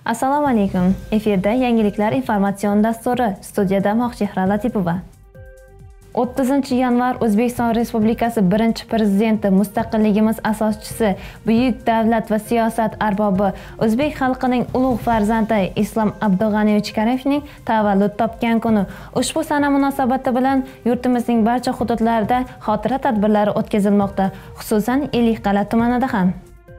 Assalomu alaykum. Efirda yangiliklar informatsion dasturi. Studiyada Moqchehra Latipova. 30 yanvar O'zbekiston Respublikasi birinchi prezidenti, mustaqilligimiz asoschisi, buyuk davlat va siyosat arbobi, o'zbek xalqining ulug' farzandi Islom Abdug'aniyevich Karimovning tavallud topgan kuni. Ushbu sana munosabati bilan yurtimizning barcha hududlarida xotira tadbirlari o'tkazilmoqda, xususan Ellikqal'a tumanida ham.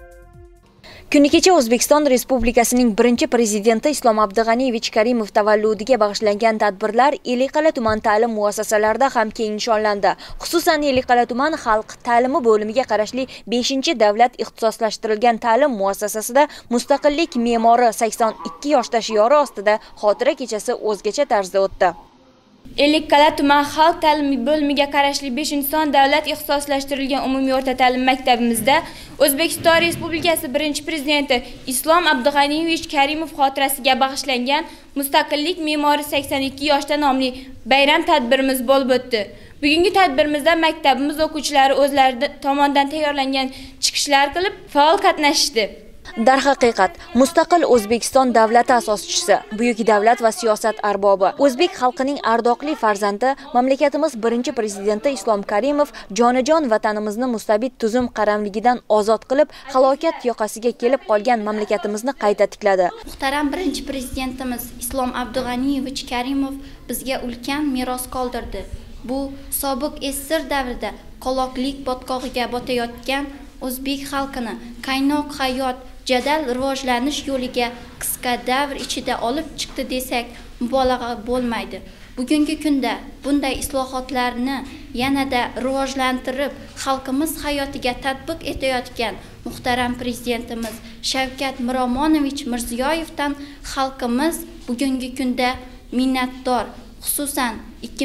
Kuni kecha O'zbekiston Respublikasining birinchi prezidenti Islom Abdug'aniyevich Karimov tavalludiga bag'ishlangan tadbirlar Ellikqal'a tuman ta'lim muassasalarida ham keng nishonlandi. Xususan Ellikqal'a tuman xalq ta'limi bo'limiga qarashli 5-davlat ixtisoslashtirilgan ta'lim muassasasida mustaqillik me'mori 82 yoshda shiori ostida xotira kechasi o'zgacha tarzda o'tdi. Ellikqal'a tuman xalq ta'limi bo'limiga qarashli 5-son davlat ixtisoslashtirilgan umumiy o'rta ta'lim maktabimizda O'zbekiston Respublikasi birinchi prezidenti Islom Abdug'aniyevich Karimov xotirasiga bag'ishlangan Mustaqillik me'mori 82 yoshda nomli bayram tadbirimiz bo'lib o'tdi. Bugungi tadbirimizda maktabimiz o'quvchilari o'zlari tomonidan tayyorlangan chiqishlar qilib faol qatnashdi. Darhaqiqat, mustaqil O'zbekiston davlati asoschisi, buyuk davlat va siyosat arbobi, o'zbek xalqining ardoqli farzandi, mamlakatimiz birinchi prezidenti Islom Karimov jonajon vatanimizni mustabid tuzum qaramligidan ozod qilib, halokat yoqasiga kelib qolgan mamlakatimizni qayta tikladi. Muhtaram birinchi prezidentimiz Islom Abdug'aniyevich Karimov bizga ulkan meros qoldirdi. Bu sobiq SSR davrida qoloqlik botqog'iga botayotgan o'zbek xalqini qaynoq hayot, jadal rivojlanish yo'liga qisqa davr ichida olib chiqdi desak, mubolag'a bo'lmaydi. Bugungi kunda bunday islohotlarni yanada rivojlantirib, xalqimiz hayotiga tatbiq etayotgan muhtaram prezidentimiz Shavkat Miromonovich Mirziyoyevdan xalqimiz bugungi kunda minnatdor. Xususan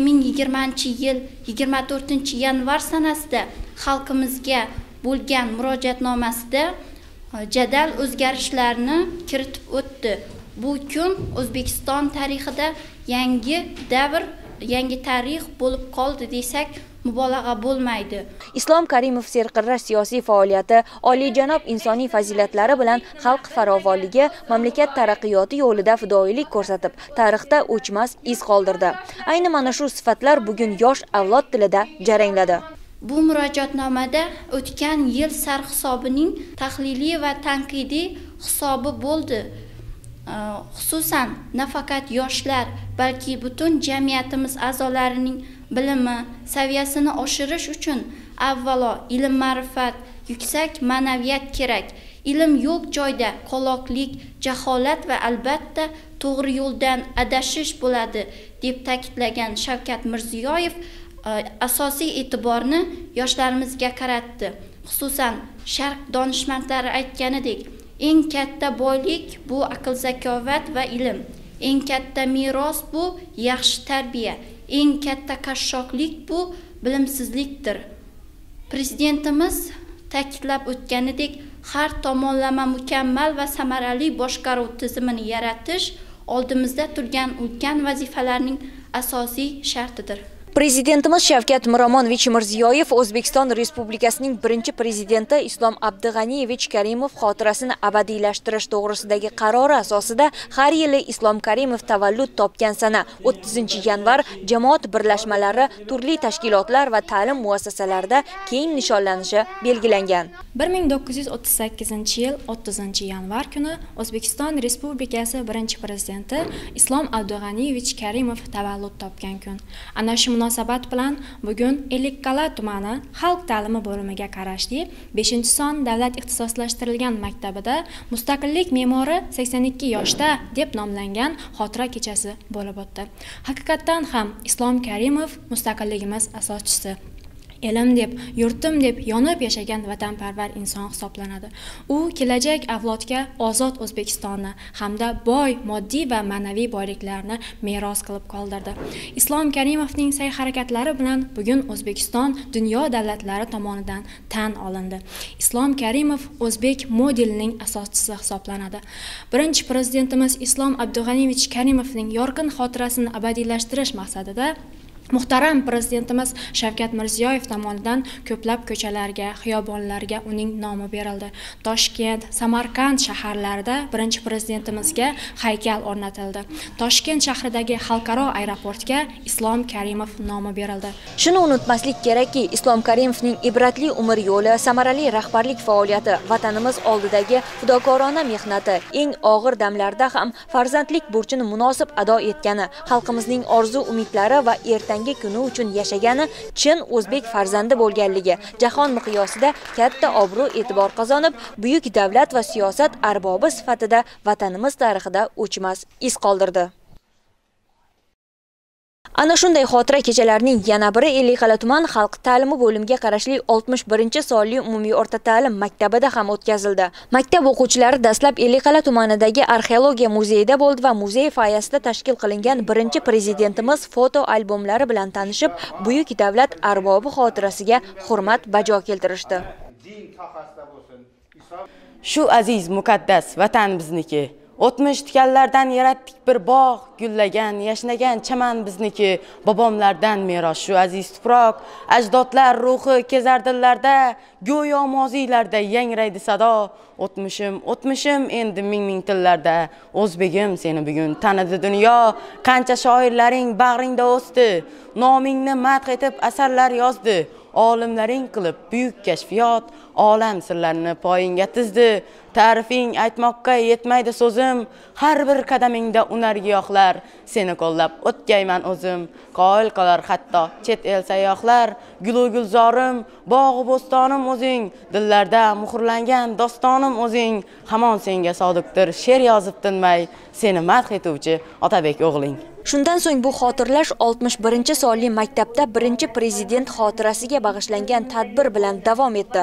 2020-yil 24-yanvar sanasida xalqimizga bo'lgan murojaatnomasida jadal o'zgarishlarni kiritib o'tdi. Bu kun O'zbekiston tarixida yangi davr, yangi tarix bo'lib qoldi desak, mubolag'a bo'lmaydi. Islom Karimov serqirra siyosiy faoliyati, oliyjanob insoniy fazilatlari bilan xalq farovonligi, mamlakat taraqqiyoti yo'lida fidoyilik ko'rsatib, tarixda o'chmas iz qoldirdi. Ayni mana shu sifatlar bugun yosh avlod tilida jarangladi. Bu murojaatnomada o'tgan yil sarhisobining tahliliy va tanqidiy hisobi bo'ldi. Xususan, nafaqat yoshlar, balki butun jamiyatimiz a'zolarining bilimi saviyasini oshirish uchun avvalo ilm-ma'rifat, yuksak ma'naviyat kerak. Ilm yo'q joyda qoloqlik, jaholat va albatta to'g'ri yo'ldan adashish bo'ladi, deb ta'kidlagan Shavkat Mirziyoyev asosiy e'tiborni yoshlarimizga qaratdi. Xususan, Sharq donishmandlari aytganidek, eng katta boylik bu aql, zakovat va ilm. Eng katta meros bu yaxshi tarbiya. Eng katta qashshoqlik bu bilimsizlikdir. Prezidentimiz ta'kidlab o'tganidek, har tomonlama mukammal va samarali boshqaruv tizimini yaratish oldimizda turgan ulkan vazifalarning asosiy shartidir. Prezidentimiz Shavkat Miromonovich Mirziyoyev O'zbekiston Respublikasining birinchi prezidenti Islom Abdug'aniyevich Karimov xotirasini abadiylashtirish to'g'risidagi qarori asosida har yili Islom Karimov tavallud topgan sana 30-yanvar jamoat birlashmalari, turli tashkilotlar va ta'lim muassasalarida keng nishonlanishi belgilangan. 1938-yil 30-yanvar kuni O'zbekiston Respublikasi birinchi prezidenti Islom Abdug'aniyevich Karimov tavallud topgan kun. Ana shu munosabat bilan bugun Ellikqal'a tumani xalq ta'limi bo'limiga qarashli 5-son davlat ixtisoslashtirilgan maktabida Mustaqillik me'mori 82 yoshda deb nomlangan xotira kechasi bo'lib o'tdi. Haqiqatan ham Islom Karimov mustaqilligimiz asoschisi, elim deb, yurtim deb yonib yashagan vatanparvar inson hisoblanadi. U kelajak avlodga ozod O'zbekistonni hamda boy moddiy va ma'naviy boyliklarni meros qilib qoldirdi. Islom Karimovning sa'y-harakatlari bilan bugun O'zbekiston dunyo davlatlari tomonidan tan olindi. Islom Karimov o'zbek modelining asoschisi hisoblanadi. Birinchi prezidentimiz Islom Abdug'aniyevich Karimovning yorqin xotirasini abadiylashtirish maqsadida Muhtaram Prezidentimiz Shavkat Mirziyoyev tomonidan ko'plab ko'chalarga, xiyobonlarga uning nomi berildi. Toshkent, Samarqand shaharlarida birinchi Prezidentimizga haykal o'rnatildi. Toshkent shahridagi xalqaro aeroportga Islom Karimov nomi berildi. Shuni unutmaslik kerakki, Islom Karimovning ibratli umr yo'li, samarali rahbarlik faoliyati, vatanimiz oldidagi fidokorona mehnati, eng og'ir damlarda ham farzandlik burchini munosib ado etgani, xalqimizning orzu-umidlari va ertangi kuni uchun yashagani, chin o'zbek farzandi bo'lganligi jahon miqyosida katta obro' e'tibor qozonib, buyuk davlat va siyosat arbobi sifatida vatanimiz tarixida o'chmas iz qoldirdi. Ana shunday xotira kechalarining yana biri Ellikqal'a tuman xalq ta'limi bo'limiga qarashli 61-sonli umumiy o'rta ta'lim maktabida ham o'tkazildi. Maktab o'quvchilari dastlab Ellikqal'a tumanidagi arxeologiya muzeyida bo'ldi va muzey foyasida tashkil qilingan birinchi prezidentimiz foto albomlari bilan tanishib, buyuk davlat arbobi xotirasiga hurmat bajo keltirishdi. Shu aziz muqaddas vatan bizniki. O'tmish tikanlardan yaratdik bir bog', gullagan, yashnagan chaman bizniki. Bobomlardan meros shu aziz tuproq, ajdodlar ruhi kezar dillarda, go'yo moziylarda yangraydi sado. O'tmishim endi ming tillarda. O'zbegim seni bugun tanidi dunyo, qancha shoirlaring bag'ringda o'sdi, nomingni madh etib asarlar yozdi. Olimlaring qilib buyuk kashfiyot, olam sirlarini poyingga tizdi. Ta'rifing aytmoqqa yetmaydi so'zim, har bir qadamingda unar giyohlar. Seni qo'llab o'tgayman o'zim, qoyil qolar hatto chet el sayyohlar. Gulu gulzorim, bog'u bo'stonim o'zing, dillarda muhrlangan dostonim o'zing. Hamon senga sodiqdir she'r yozib tinmay, seni madh etuvchi Otabek o'g'ling. Shundan so'ng bu xotirlash 61-sonli maktabda birinchi prezident xotirasiga bag'ishlangan tadbir bilan davom etdi.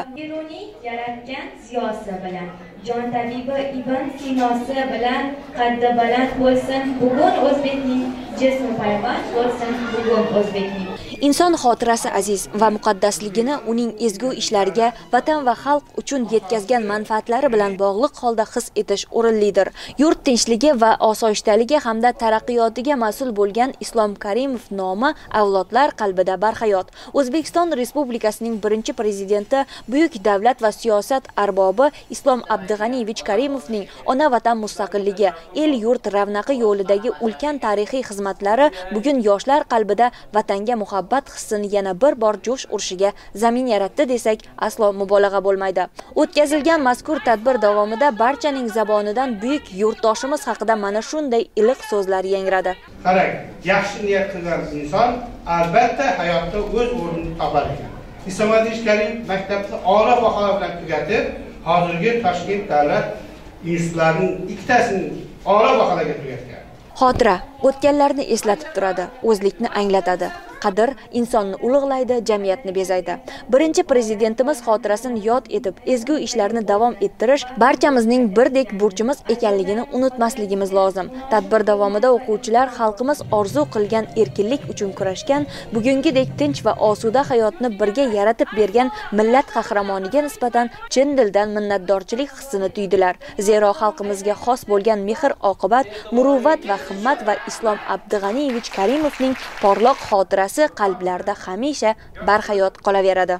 Yaratgan ziyosi bilan, jon tabibi Ibn Sinosi bilan qaddi baland bo'lsin bugun o'zbekning, jismi payvand bo'lsin bugun o'zbekning. Inson xotirasi aziz va muqaddasligini uning ezgu ishlariga, vatan va xalq uchun yetkazgan manfaatlari bilan bog'liq holda his etish o'rinlidir. Yurt tinchligi va osoyishtaligi hamda taraqqiyotiga mas'ul bo'lgan Islom Karimov nomi avlodlar qalbida barhayot. O'zbekiston Respublikasining birinchi prezidenti, buyuk davlat va siyosat arbobi Islom Abdug'aniyevich Karimovning ona vatan mustaqilligi, el yurt ravnaqi yo'lidagi ulkan tarixiy xizmatlari bugun yoshlar qalbida vatanga muhabbat hissini yana bir bor jo'sh urishiga zamin yaratdi desak aslo mubolag'a bo'lmaydi. O'tkazilgan mazkur tadbir davomida barchaning zabonidan buyuk yurtdoshimiz haqida mana shunday iliq so'zlar yangradi. Qarang, yaxshi niyat qilgan inson albatta hayotda o'z o'rnini topar ekan. Islom Karimov maktabni a'lo baholar bilan tugatib, hozirgi Toshkent davlat institutlarining ikkitasini a'lo baholarga tugatgan. Xotira o'tganlarni eslatib turadi, o'zlikni anglatadi. Qadr insonni ulug'laydi, jamiyatni bezaydi. Birinchi prezidentimiz xotirasini yod etib, ezgu ishlarni davom ettirish barchamizning birdek burchimiz ekanligini unutmasligimiz lozim. Tadbir davomida o'quvchilar xalqimiz orzu qilgan erkinlik uchun kurashgan, bugungidek tinch va osuda hayotni birga yaratib bergan millat qahramoniga nisbatan chin dildan minnatdorchilik hissini tuydilar. Zero xalqimizga xos bo'lgan mehr-oqibat, muruvvat va himmat va Islom Abdug'aniyevich Karimovning porloq xotirasi qalblarda hamisha barhayot qolaveradi.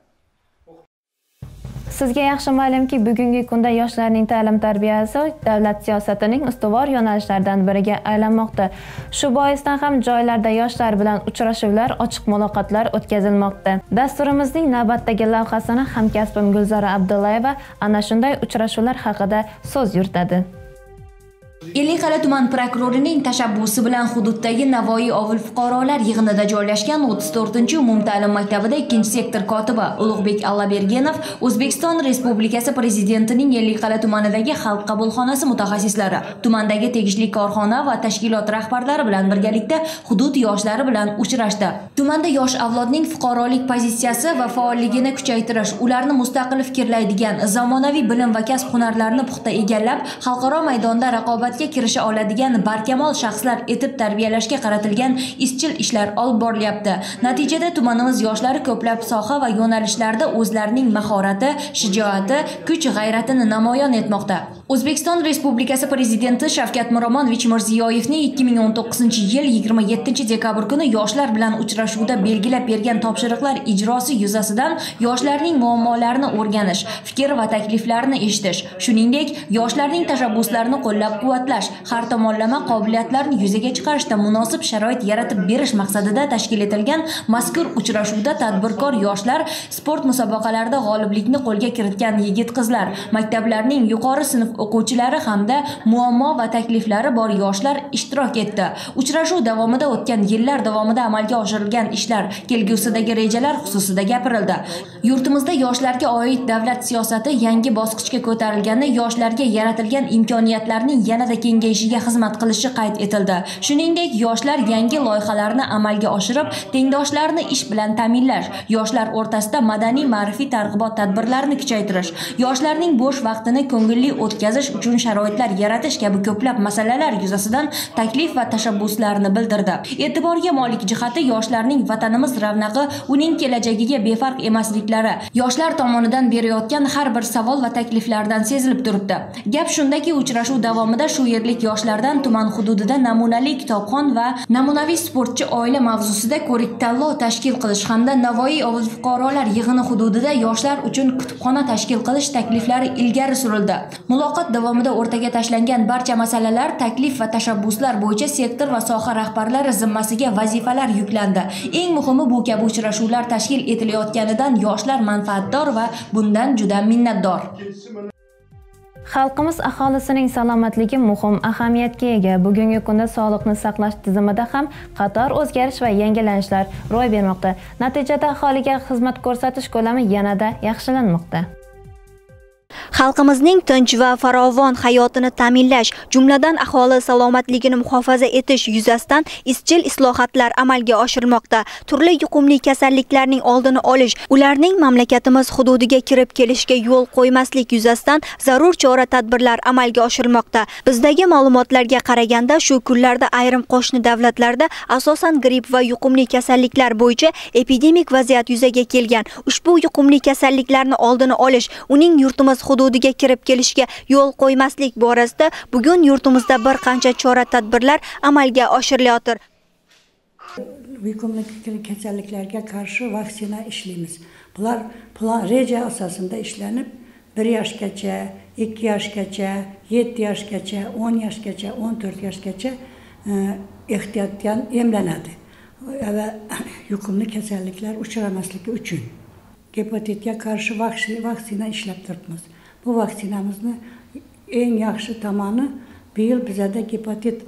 Sizga yaxshi ma'lumki, bugungi kunda yoshlarning ta'lim-tarbiyasi davlat siyosatining ustuvor yo'nalishlaridan biriga aylanmoqda. Shu boisdan ham joylarda yoshlar bilan uchrashuvlar, ochiq muloqotlar o'tkazilmoqda. Dasturimizning navbatdagi lavhasini hamkasbim Gulzora Abdullayeva ana shunday uchrashuvlar haqida so'z yuritadi. Ellikqal'a tuman prokurorining tashabbusi bilan hududdagi Navoiy ovul fuqarolar yig'inida joylashgan 34-umumta'lim maktabida 2-sektor kotibi Ulug'bek Allabergenov O'zbekiston Respublikasi prezidentining Ellikqal'a tumanidagi xalq qabulxonasi mutaxassislari, tumandagi tegishli korxona va tashkilot rahbarlari bilan birgalikda hudud yoshlari bilan uchrashdi. Tumanda yosh avlodning fuqarolik pozitsiyasi va faolligini kuchaytirish, ularni mustaqil fikrlaydigan, zamonaviy bilim va kasb hunarlarini puxta egallab, xalqaro maydonda raqobatga kirisha oladigan barkamol shaxslar etib tarbiyalashga qaratilgan izchil ishlar olib borilyapti. Natijada tumanimiz yoshlari ko'plab soha va yo'nalishlarda o'zlarining mahorati, shijoati, kuch-g'ayratini namoyon etmoqda. O'zbekiston Respublikasi Prezidenti Shavkat Miromonovich Mirziyoyevning 2019-yil 27-dekabr kuni yoshlar bilan uchrashuvda belgilab bergan topshiriqlar ijrosi yuzasidan yoshlarning muammolarini o'rganish, fikr va takliflarini eshitish, shuningdek, yoshlarning tashabbuslarini qo'llab-quvvatlash, har tomonlama qobiliyatlarni yuzaga chiqarishda munosib sharoit yaratib berish maqsadida tashkil etilgan mazkur uchrashuvda tadbirkor yoshlar, sport musobaqalarida g'oliblikni qo'lga kiritgan yigit-qizlar, maktablarning yuqori sinf o'quvchilari hamda muammo va takliflari bor yoshlar ishtirok etdi. Uchrashuv davomida o'tgan yillar davomida amalga oshirilgan ishlar, kelgusidagi rejalar xususida gapirildi. Yurtimizda yoshlarga oid davlat siyosati yangi bosqichga ko'tarilgani, yoshlarga yaratilgan imkoniyatlarning yanada kengayishiga xizmat qilishi qayd etildi. Shuningdek, yoshlar yangi loyihalarni amalga oshirib, tengdoshlarini ish bilan ta'minlash, yoshlar o'rtasida madaniy-ma'rifiy targ'ibot tadbirlarini kuchaytirish, yoshlarning bo'sh vaqtini ko'ngilli o'tkazish uchun sharoitlar yaratish kabi ko'plab masalalar yuzasidan taklif va tashabbuslarni bildirdi. E'tiborga molik jihati yoshlarning vatanimiz ravnaqi uning kelajagiga befarq emasliklari, yoshlar tomonidan berayotgan har bir savol va takliflardan sezilib turibdi. Gap shundaki, uchrashuv davomida shu yerlik yoshlardan tuman hududida namunali kitobxon va namunaviy sportchi oila mavzusida ko'rik-tanlov tashkil qilish hamda Navoiy ovul fuqarolar yig'ini hududida yoshlar uchun kutubxona tashkil qilish takliflari ilgari surildi. Muloqot davomida o'rtaga tashlangan barcha masalalar, taklif va tashabbuslar bo'yicha sektor va soha rahbarlari zimmasiga vazifalar yuklandi. Eng muhimi, bu kabi uchrashuvlar tashkil etilayotganidan yoshlar manfaatdor va bundan juda minnatdor. Xalqimiz aholisining salomatligi muhim ahamiyatga ega. Bugungi kunda sog'liqni saqlash tizimida ham qator o'zgarish va yangilanishlar ro'y bermoqda. Natijada aholiga xizmat ko'rsatish ko'lami yanada yaxshilanmoqda. Xalqimizning tinch va farovon hayotini ta'minlash, jumladan aholi salomatligini muhofaza etish yuzasidan izchil islohotlar amalga oshirilmoqda. Turli yuqumli kasalliklarning oldini olish, ularning mamlakatimiz hududiga kirib kelishiga yo'l qo'ymaslik yuzasidan zarur chora-tadbirlar amalga oshirilmoqda. Bizdagi ma'lumotlarga qaraganda, shu kunlarda ayrim qo'shni davlatlarda asosan gripp va yuqumli kasalliklar bo'yicha epidemik vaziyat yuzaga kelgan. Ushbu yuqumli kasalliklarni oldini olish, uning yurtimiz hududiga kirib kelishiga yo'l qo'ymaslik borasida bugun yurtimizda bir qancha chora-tadbirlar amalga oshirilayotir. Yuqumli kasalliklarga qarshi vaksina ishlaymiz. Bular plan reja asosida ishlanib, 1 yoshgacha, 2 yoshgacha, 7 yoshgacha, 10 yoshgacha, 14 yoshgacha ehtiyotdan emlanadi. Va yuqumli kasalliklar uchramasligi uchun gepatitga qarshi vaksina ishlab turibmiz. Bu vaksinamizni eng yaxshi tomoni, bu yil bizada gepatit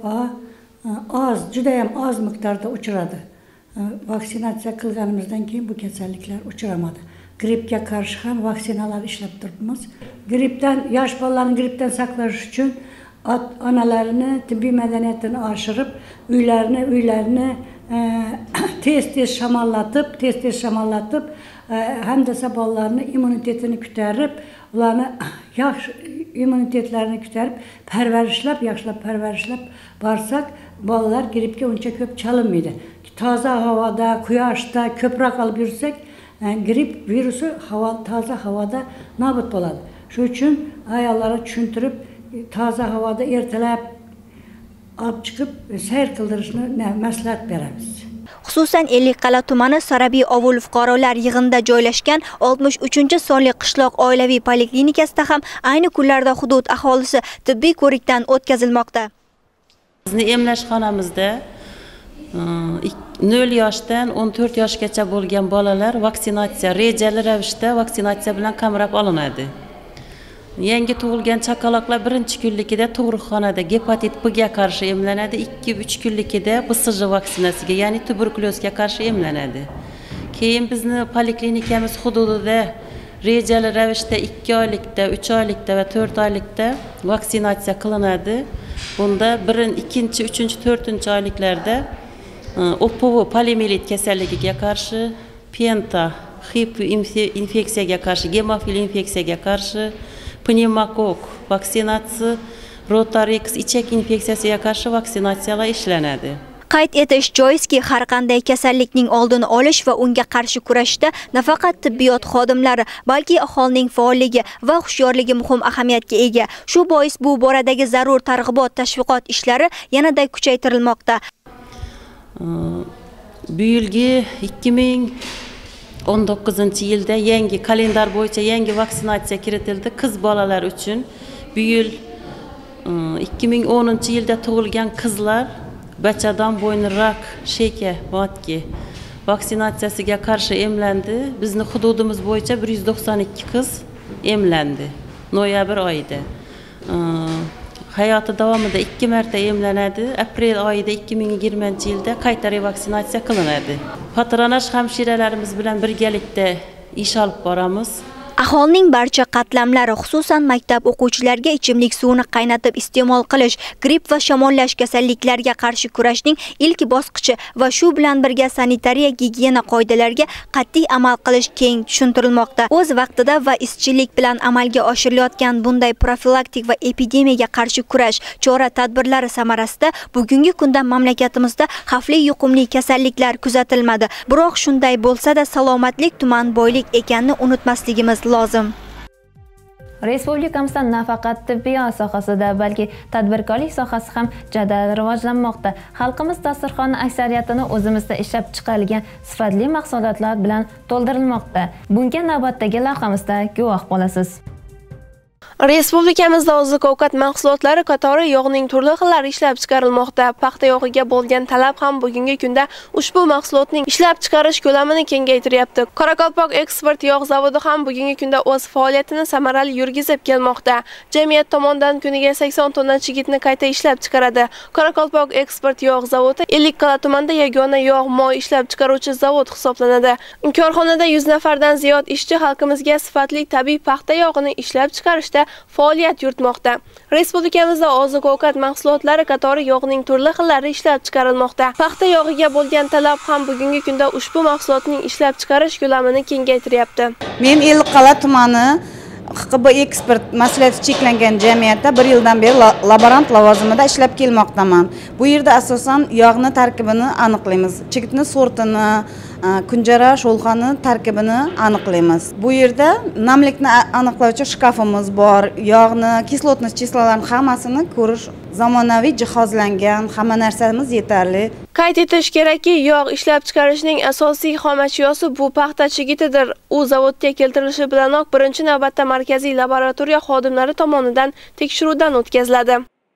A juda ham oz miqdorda uchradi. Vaksinatsiya qilganimizdan keyin bu kasalliklar uchramadi. Grippga qarshi ham vaksinalar ishlab turibmiz. Yosh bolalarni grippdan saqlash uchun onalarini tibbiy madaniyatini oshirib, uylarini tez shamollatib, hamda bolalarni immunitetini ko'tarib, ularni yaxshi immunitetlarini ko'tarib, yaxshilab parvarishlab borsak, bolalar grippga uncha ko'p chalinmaydi. Toza havoda, quyoshda ko'proq olib yursak, gripp virusi toza havoda nobud bo'ladi. Shuning uchun ayollarga tushuntirib, toza havoda ertalab olib chiqib sayr qildirishni maslahat beramiz. Xususan Ellikqal'a tumani Sarabiy ovul fuqarolar yig'inida joylashgan 63-sonli qishloq oilaviy poliklinikasida ham ayni kunlarda hudud aholisi tibbiy ko'rikdan o'tkazilmoqda. Bizni emlash xonamizda 0 yoshdan 14 yoshgacha bo'lgan bolalar vaksinatsiya rejali ravishda vaksinatsiya bilan qamrab olinadi. Yangi tug'ilgan chaqaloqlar 1-kunlikida tug'ruqxonada gepatit B ga qarshi emlanadi, 2-3 kunlikida BCG vaksinasiga, ya'ni tuberkulozga qarshi emlanadi. Keyin bizni poliklinikamiz hududida rejali ravishda 2 oylikda, 3 oylikda va 4 oylikda vaksinatsiya qilinadi. Bunda 2-chi, 3-chi, 4-chi oyliklarda OPV poliomiyelit kasalligiga qarshi, penta, HIV infeksiyaga qarshi, gemofil infeksiyaga qarshi, pnevmokok vaksinatsiyasi, rotarix ichak infeksiyasiga qarshi vaksinatsiyalar ishlanadi. Qayd etish joizki, har qanday kasallikning oldini olish va unga qarshi kurashda nafaqat tibbiyot xodimlari, balki aholining faolligi va hushyorligi muhim ahamiyatga ega. Shu bois bu boradagi zarur targ'ibot, tashviqot ishlari yanada kuchaytirilmoqda. Bu yilgi 2019-yilda yangi kalendar bo'yicha yangi vaksinatsiya kiritildi qiz bolalar uchun. Bu yil 2010-yilda tug'ilgan qizlar bachadan bo'yni rak, sheka, matki vaksinatsiyasiga qarshi emlandi. Bizning hududimiz bo'yicha 192 qiz emlandi noyabr oyida. Hayoti davomida 2 marta emlanadi. Aprel oyida 2020-yilda qayta revaksinatsiya qilinadi. Patronaj hamshiralarimiz bilan birgalikda ish olib boramiz. Aholining barcha qatlamlari, xususan maktab o'quvchilariga ichimlik suvini qaynatib iste'mol qilish, gripp va shamollash kasalliklariga qarshi kurashning ilk bosqichi va shu bilan birga sanitariya gigiyena qoidalariga qat'iy amal qilish keng tushuntirilmoqda. O'z vaqtida va izchillik bilan amalga oshirilayotgan bunday profilaktik va epidemiyaga qarshi kurash chora-tadbirlari samarasida bugungi kunda mamlakatimizda xavfli yuqumli kasalliklar kuzatilmadi. Biroq shunday bo'lsa-da, salomatlik tuman boylik ekanini unutmasligimiz lozim. Respublikamizda nafaqat tibbiyot sohasida, balki tadbirkorlik sohasi ham jadal rivojlanmoqda. Xalqimiz dasturxoni aksariyatini o'zimizda ishlab chiqarilgan sifatli mahsulotlar bilan to'ldirilmoqda. Bunga navbatdagi lavhamizda guvoh bo'lasiz. Respublikamizda oziq-ovqat mahsulotlari qatori yog'ning turli xillari ishlab chiqarilmoqda. Paxta yog'iga bo'lgan talab ham bugungi kunda ushbu mahsulotning ishlab chiqarish ko'lamini kengaytiryapti. Qoraqalpoq eksport yog' zavodi ham bugungi kunda o'z faoliyatini samarali yurgizib kelmoqda. Jamiyat tomonidan kuniga 80 tonna chigitni qayta ishlab chiqaradi. Qoraqalpoq eksport yog' zavodi Ellikqal'a tumanida yagona yog' moy ishlab chiqaruvchi zavod hisoblanadi. Korxonada 100 nafardan ziyod ishchi xalqimizga sifatli tabiiy paxta yog'ini ishlab chiqarishda faoliyat yuritmoqda. Respublikamizda oziq-ovqat mahsulotlari qatori yog'ning turli xillari ishlab chiqarilmoqda. Paxta yog'iga bo'lgan talab ham bugungi kunda ushbu mahsulotning ishlab chiqarish ko'lamini kengaytiryapti. Men Ellikqal'a tumani HQB eksport mas'uliyati cheklangan jamiyatda 1 yildan beri laborant lavozimida ishlab kelmoqdaman. Bu yerda asosan yog'ni tarkibini aniqlaymiz. Chigitni sortini, kunjara, sho'lxani tarkibini aniqlaymiz. Bu yerda namlikni aniqlovchi shkafimiz bor. Yog'ni, kislotnost chislolarini hammasini ko'rish zamonaviy jihozlangan, hamma narsamiz yetarli. Qayd etish kerakki, yog' ishlab chiqarishning asosiy xom ashyosi bu paxta chigitidir. U zavodga keltirilishi bilanoq birinchi navbatda markaziy laboratoriya xodimlari tomonidan tekshiruvdan o'tkaziladi.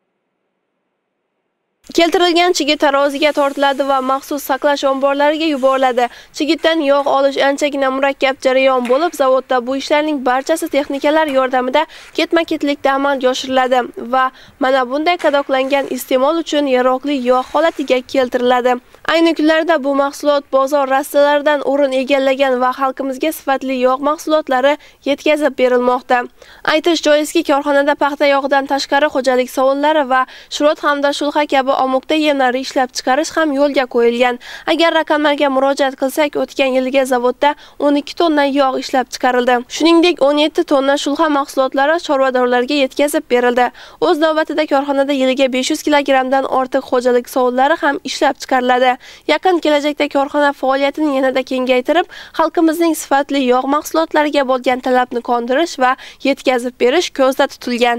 Keltirilgan chigit taroziga tortiladi va maxsus saqlash omborlariga yuboriladi. Chigitdan yog' olish anchagina murakkab jarayon bo'lib, zavodda bu ishlarning barchasi texnikalar yordamida ketma-ketlikda amalga oshiriladi va mana bunday qadoqlangan iste'mol uchun yaroqli yog' holatiga keltiriladi. Ayni kunlarda bu mahsulot bozor rastalaridan o'rin egallagan va xalqimizga sifatli yog' mahsulotlari yetkazib berilmoqda. Aytish joizki, korxonada paxta yog'idan tashqari xo'jalik sovunlari va shurot hamda shulxa kabi omukda yemlari ishlab chiqarish ham yo'lga qo'yilgan. Agar raqamlarga murojaat qilsak, o'tgan yilga zavodda 12 tonna yog' ishlab chiqarildi. Shuningdek, 17 tonna shulxa mahsulotlari chorvadorlarga yetkazib berildi. O'z navbatida korxonada yiliga 500 kilogramdan ortiq xo'jalik sovunlari ham ishlab chiqariladi. Yaqin kelajakda korxona faoliyatini yanada kengaytirib, xalqimizning sifatli yog' mahsulotlariga bo'lgan talabni qondirish va yetkazib berish ko'zda tutilgan.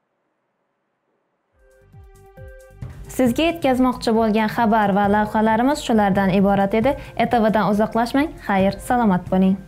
Sizga yetkazmoqchi bo'lgan xabar va lavhalarimiz shulardan iborat edi. ETVdan uzoqlashmang. Xayr, salomat bo'ling.